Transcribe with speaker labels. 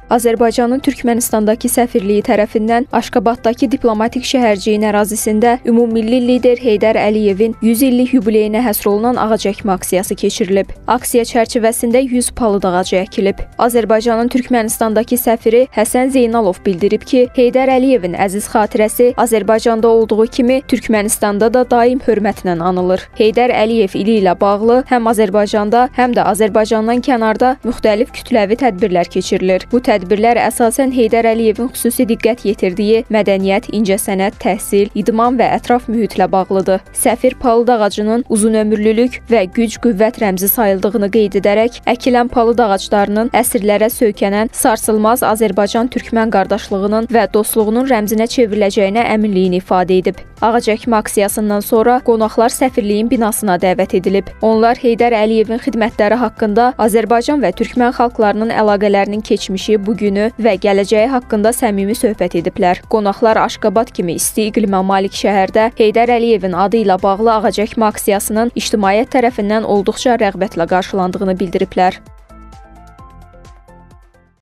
Speaker 1: Azərbaycanın Türkmənistandakı səfirliyi tərəfindən Aşqabaddakı diplomatik şəhərciyin ərazisində ümummilli lider Heydər Əliyevin 100 illik yubileyinə həsr olunan ağac əkmə aksiyası keçirilib. Aksiya çərçivəsində 100 palıd ağacı əkilib. Azərbaycanın Türkmənistandakı səfiri Həsən Zeynalov bildirib ki, Heydər Əliyevin əziz xatirəsi Azərbaycanda olduğu kimi Türkmənistanda da daim hörmətlə anılır. Heydər Əliyev ili ilə bağlı həm Azərbaycanda, həm də Azərbaycandan kənarda müxtəlif kütləvi tədbirlər keçirilir. Bu tədbirlər əsasən Heydər Əliyevin xüsusi diqqət yetirdiyi mədəniyyət, incəsənət, təhsil, idman və ətraf mühitlə bağlıdır. Səfir palıd ağacının uzunömürlülük və güc-qüvvət rəmzi sayıldığını qeyd edərək, əkilən palıd ağaclarının əsrlərə söykənən sarsılmaz Azərbaycan-Türkmən qardaşlığının və dostluğunun rəmzinə çevriləcəyinə əminliyini ifadə edib. Ağac əkmə aksiyasından sonra qonaqlar səfirliyin binasına dəvət edilib. Onlar Heydər Əliyevin xidmətləri haqqında Azərbaycan və Türkmən xalqlarının əlaqələrinin keçmişi, bugünü və gələcəyi haqqında səmimi söhbət ediblər. Qonaqlar Aşqabad kimi isti iqlimə malik şəhərdə Heydər Əliyevin adı ilə bağlı ağac əkmə aksiyasının ictimaiyyət tərəfindən olduqca rəğbətlə qarşılandığını bildiriblər.